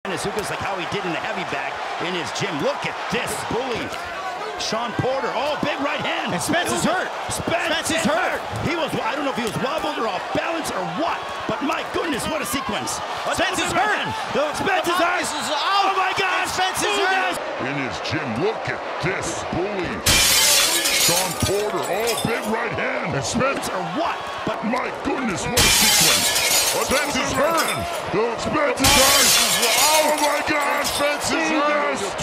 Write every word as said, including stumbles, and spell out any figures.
Ugas like how he did in the heavy bag in his gym. Look at this bully. Sean Porter, oh, big right hand. And Spence is hurt. Spence, Spence is hurt. He was, I don't know if he was wobbled or off balance or what, but my goodness, what a sequence. Spence is right hurt. The, Spence is hurt. Is out. Oh my God, Spence is hurt. In his gym, look at this bully. Sean Porter, oh, big right hand. And Spence or what, but my goodness, what a sequence. Spence is hurt. Spence is hurt. Oh my God, Spence is hurt.